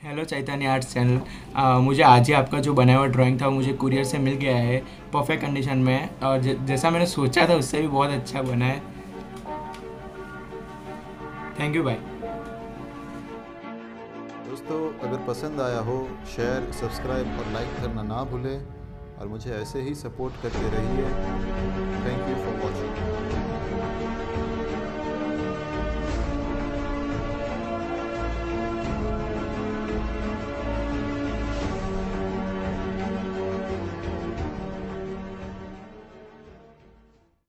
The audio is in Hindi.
हेलो चैतन्य आर्ट्स चैनल। मुझे आज ही आपका जो बनाया हुआ ड्राइंग था वो मुझे कुरियर से मिल गया है। परफेक्ट कंडीशन में है और जैसा मैंने सोचा था उससे भी बहुत अच्छा बना है। थैंक यू भाई। दोस्तों, अगर पसंद आया हो शेयर, सब्सक्राइब और लाइक करना ना भूलें और मुझे ऐसे ही सपोर्ट करते रहिए। Thank you for watching.